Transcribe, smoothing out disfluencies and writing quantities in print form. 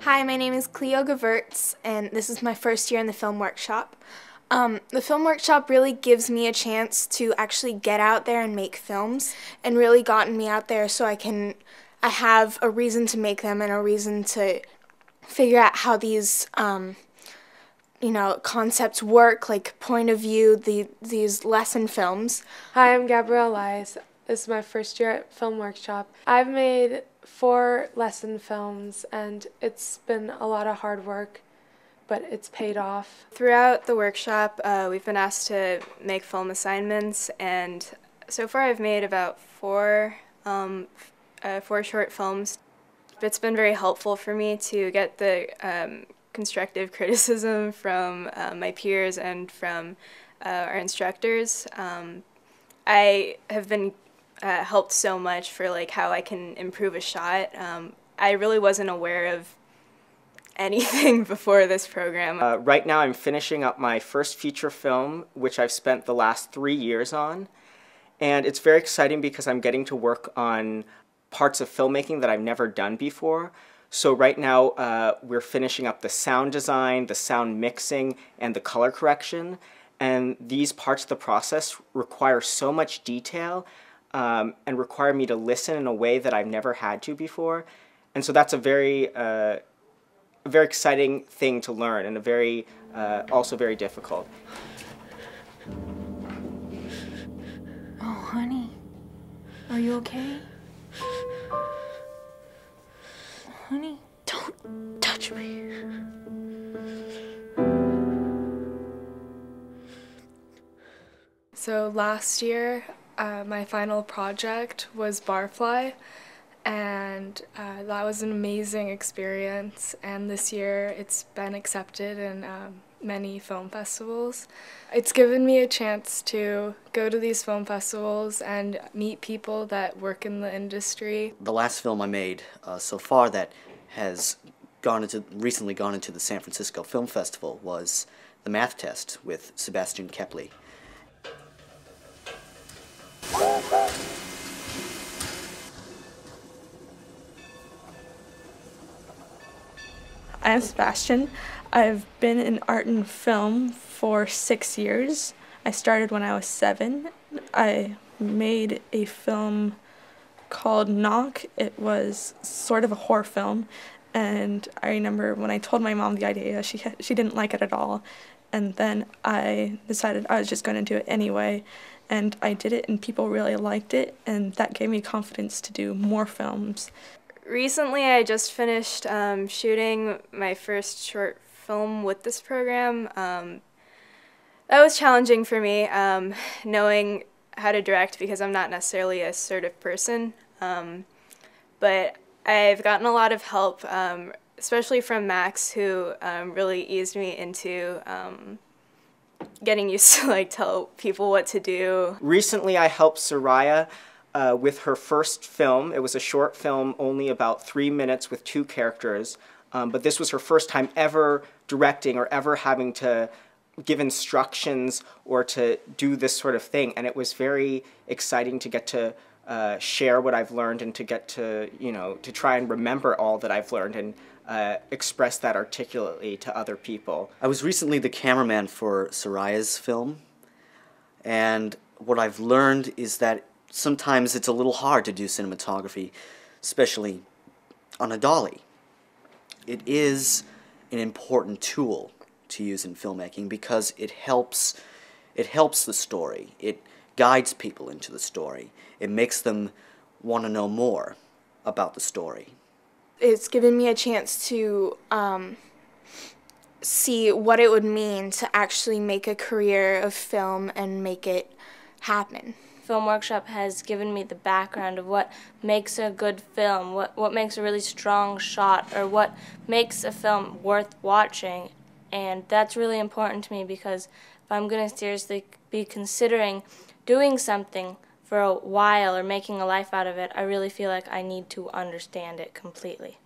Hi, my name is Cleo Gevertz, and this is my first year in the film workshop. The film workshop really gives me a chance to actually get out there and make films, and really gotten me out there so I have a reason to make them and a reason to figure out how these concepts work, like point of view, these lesson films. Hi, I'm Gabrielle Lies. This is my first year at Film Workshop. I've made 4 lesson films, and it's been a lot of hard work, but it's paid off. Throughout the workshop, we've been asked to make film assignments, and so far I've made about 4 short films. It's been very helpful for me to get the constructive criticism from my peers and from our instructors. I have been helped so much for how I can improve a shot. I really wasn't aware of anything before this program. Right now I'm finishing up my first feature film, which I've spent the last 3 years on. And it's very exciting because I'm getting to work on parts of filmmaking that I've never done before. So right now we're finishing up the sound design, the sound mixing, and the color correction. And these parts of the process require so much detail and require me to listen in a way that I've never had to before. And so that's a very exciting thing to learn, and also very difficult. Oh, honey, are you okay? Honey, don't touch me. So last year, my final project was Barfly, and that was an amazing experience, and this year it's been accepted in many film festivals. It's given me a chance to go to these film festivals and meet people that work in the industry. The last film I made so far that has recently gone into the San Francisco Film Festival was The Math Test with Sebastian Kepley. I'm Sebastian. I've been in art and film for 6 years. I started when I was 7. I made a film called Knock. It was sort of a horror film, and I remember when I told my mom the idea, she didn't like it at all. And then I decided I was just going to do it anyway, and I did it, and people really liked it, and that gave me confidence to do more films. Recently I just finished shooting my first short film with this program. That was challenging for me, knowing how to direct, because I'm not necessarily a assertive person. But I've gotten a lot of help, especially from Max, who really eased me into getting used to tell people what to do. Recently I helped Soraya with her first film. It was a short film, only about 3 minutes with 2 characters, but this was her first time ever directing or ever having to give instructions or to do this sort of thing, and it was very exciting to get to share what I've learned and to get to, to try and remember all that I've learned and express that articulately to other people. I was recently the cameraman for Soraya's film, and what I've learned is that sometimes it's a little hard to do cinematography, especially on a dolly. It is an important tool to use in filmmaking because it helps the story. It guides people into the story. It makes them want to know more about the story. It's given me a chance to see what it would mean to actually make a career of film and make it happen. Film Workshop has given me the background of what makes a good film, what makes a really strong shot, or what makes a film worth watching. And that's really important to me, because if I'm going to seriously be considering doing something for a while or making a life out of it, I really feel like I need to understand it completely.